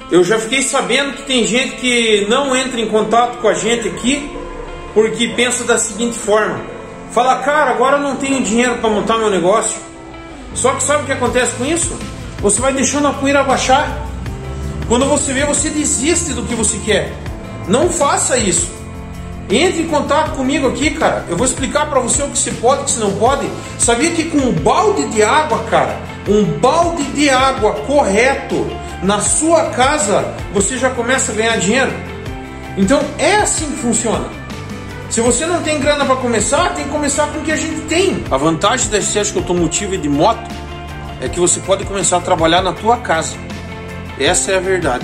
Eu já fiquei sabendo que tem gente que não entra em contato com a gente aqui porque pensa da seguinte forma: fala, cara, agora eu não tenho dinheiro para montar meu negócio. Só que sabe o que acontece com isso? Você vai deixando a poeira abaixar. Quando você vê, você desiste do que você quer. Não faça isso. Entre em contato comigo aqui, cara. Eu vou explicar para você o que você pode e o que você não pode. Sabia que com um balde de água, cara, um balde de água correto na sua casa, você já começa a ganhar dinheiro? Então é assim que funciona. Se você não tem grana para começar, tem que começar com o que a gente tem. A vantagem da estética automotiva e de moto é que você pode começar a trabalhar na tua casa. Essa é a verdade.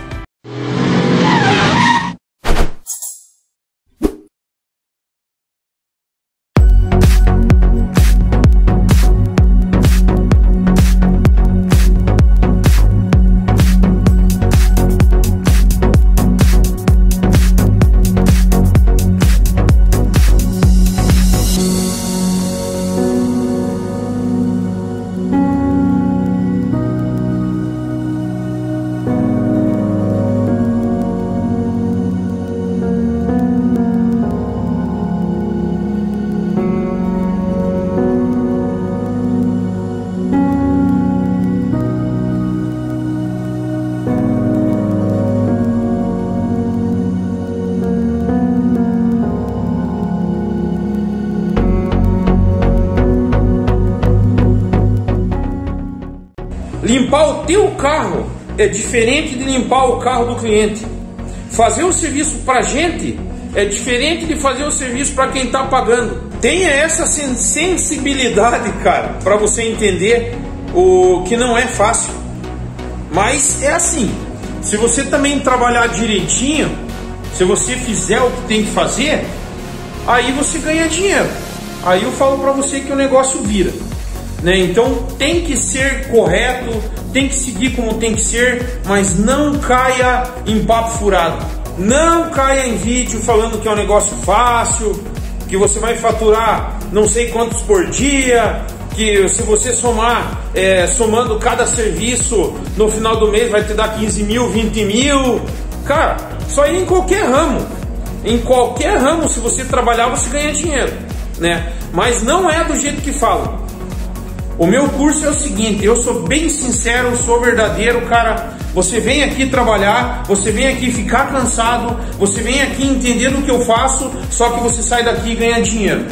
Limpar o teu carro é diferente de limpar o carro do cliente. Fazer o serviço para a gente é diferente de fazer o serviço para quem está pagando. Tenha essa sensibilidade, cara, para você entender o que não é fácil. Mas é assim, se você também trabalhar direitinho, se você fizer o que tem que fazer, aí você ganha dinheiro. Aí eu falo para você que o negócio vira. Então tem que ser correto, tem que seguir como tem que ser, mas não caia em papo furado. Não caia em vídeo falando que é um negócio fácil, que você vai faturar não sei quantos por dia, que se você somando cada serviço no final do mês vai te dar 15 mil, 20 mil. Cara, isso aí em qualquer ramo. Em qualquer ramo, se você trabalhar, você ganha dinheiro, Mas não é do jeito que falam. O meu curso é o seguinte, eu sou bem sincero, eu sou verdadeiro, cara. Você vem aqui trabalhar, você vem aqui ficar cansado, você vem aqui entendendo o que eu faço, só que você sai daqui e ganha dinheiro.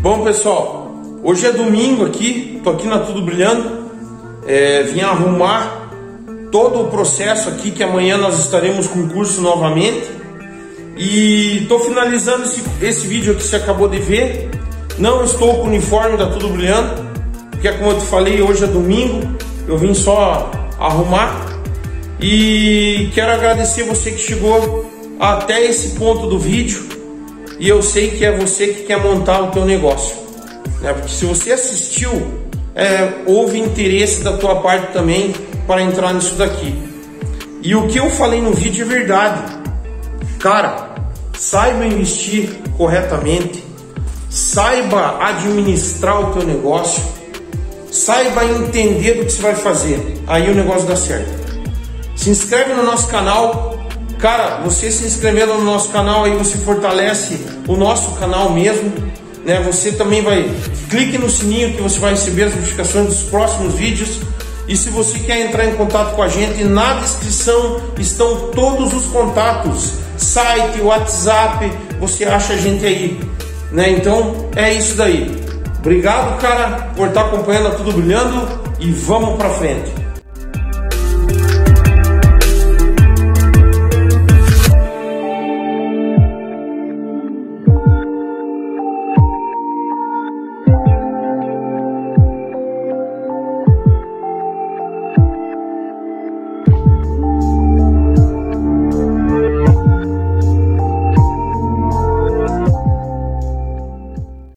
Bom, pessoal, hoje é domingo aqui, tô aqui na Tudo Brilhando, vim arrumar todo o processo aqui, que amanhã nós estaremos com o curso novamente, e tô finalizando esse vídeo aqui que você acabou de ver. Não estou com o uniforme da Tudo Brilhando, porque como eu te falei, hoje é domingo, eu vim só arrumar, e quero agradecer você que chegou até esse ponto do vídeo. E eu sei que é você que quer montar o teu negócio, né? Porque se você assistiu, houve interesse da tua parte também para entrar nisso daqui. E o que eu falei no vídeo é verdade. Cara, saiba investir corretamente, saiba administrar o teu negócio, saiba entender do que você vai fazer, aí o negócio dá certo. Se inscreve no nosso canal. Cara, você se inscrevendo no nosso canal, aí você fortalece o nosso canal mesmo, né? Você também clique no sininho que você vai receber as notificações dos próximos vídeos. E se você quer entrar em contato com a gente, na descrição estão todos os contatos, site, WhatsApp, você acha a gente aí, né? Então é isso daí. Obrigado, cara, por estar acompanhando a Tudo Brilhando, e vamos pra frente.